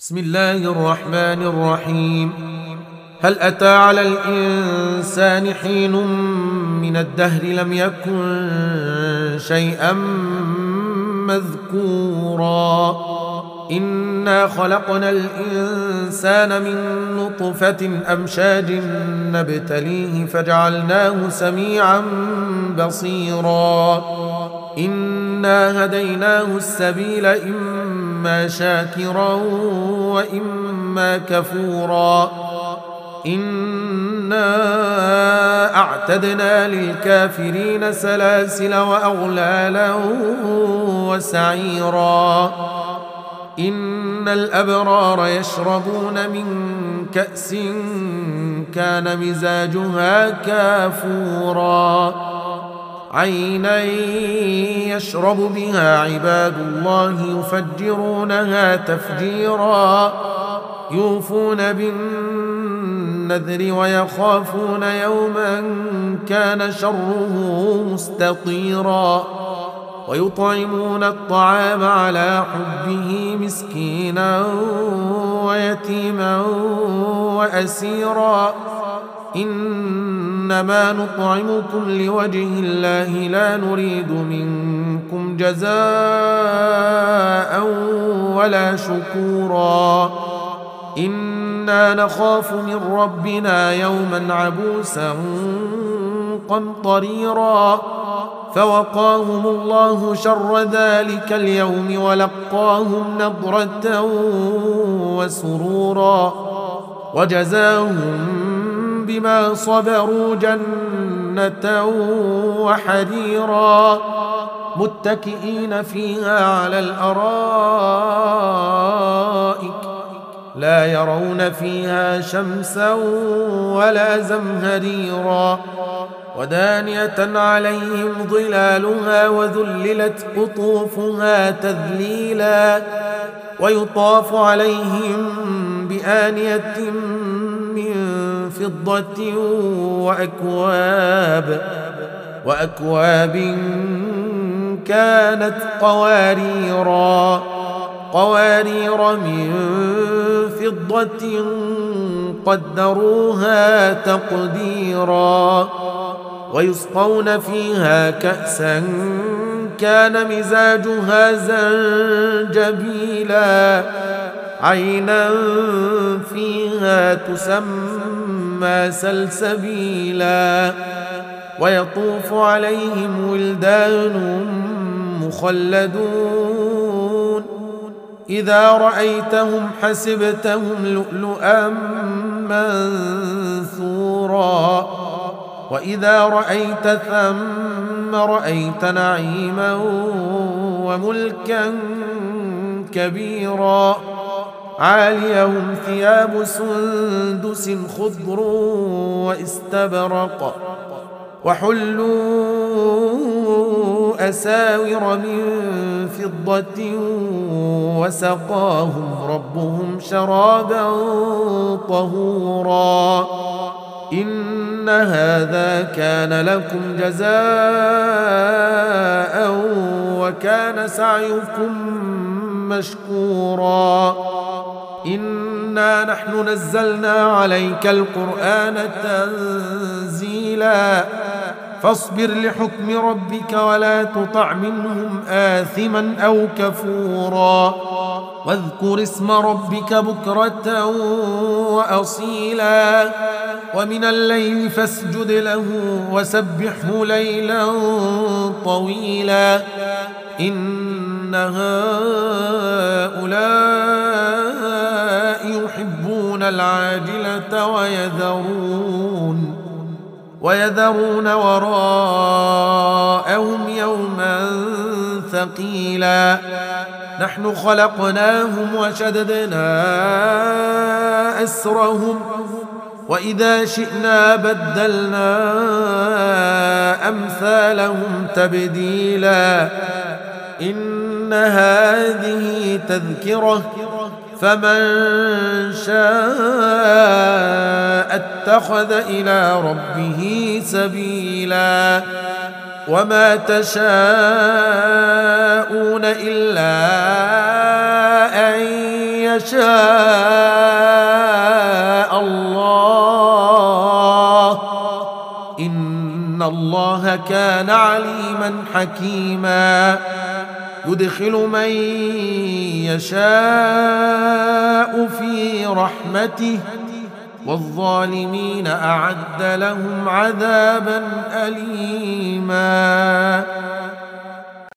بسم الله الرحمن الرحيم. هل أتى على الإنسان حين من الدهر لم يكن شيئا مذكورا إنا خلقنا الإنسان من نطفة أمشاج نبتليه فجعلناه سميعا بصيرا إنا هديناه السبيل إما شاكرا وإما كفورا إنا أعتدنا للكافرين سلاسل وأغلالا وسعيرا إن الأبرار يشربون من كأس كان مزاجها كافورا عينا يشرب بها عباد الله يفجرونها تفجيرا يوفون بالنذر ويخافون يوما كان شره مستطيرا ويطعمون الطعام على حبه مسكينا ويتيما وأسيرا إنما نطعمكم لوجه الله لا نريد منكم جزاء ولا شكورا إنا نخاف من ربنا يوما عبوسا قمطريرا فوقاهم الله شر ذلك اليوم ولقاهم نضرة وسرورا وجزاهم بما صبروا جنة وحريرا متكئين فيها على الأرائك لا يرون فيها شمسا ولا زمهريرا ودانية عليهم ظلالها وذللت قطوفها تذليلا ويطاف عليهم بآنية من فضة وأكواب كانت قوارير من فضة قدروها تقديرا ويسقون فيها كأسا كان مزاجها زنجبيلا عينا فيها تسمى سلسبيلا ويطوف عليهم ولدان مخلدون إذا رأيتهم حسبتهم لؤلؤا منثورا وإذا رأيت ثم رأيت نعيما وملكا كبيرا عاليهم ثياب سندس خضر واستبرق وحلوا أساور من فضة وسقاهم ربهم شرابا طهورا إن هذا كان لكم جزاء وكان سعيكم مشكورا إنا نحن نزلنا عليك القرآن تنزيلا فاصبر لحكم ربك ولا تطع منهم آثما أو كفورا واذكر اسم ربك بكرة وأصيلا ومن الليل فاسجد له وسبحه ليلا طويلا إن هؤلاء يحبون العاجلة ويذرون وراءهم يوما ثقيلا نحن خلقناهم وشددنا أسرهم وإذا شئنا بدلنا أمثالهم تبديلا إن هذه تذكرة فمن شاء اتخذ إلى ربه سبيلا وما تشاءون إلا أن يشاء الله إن الله كان عليما حكيما يدخل من يشاء في رحمته والظالمين أعد لهم عذابا أليما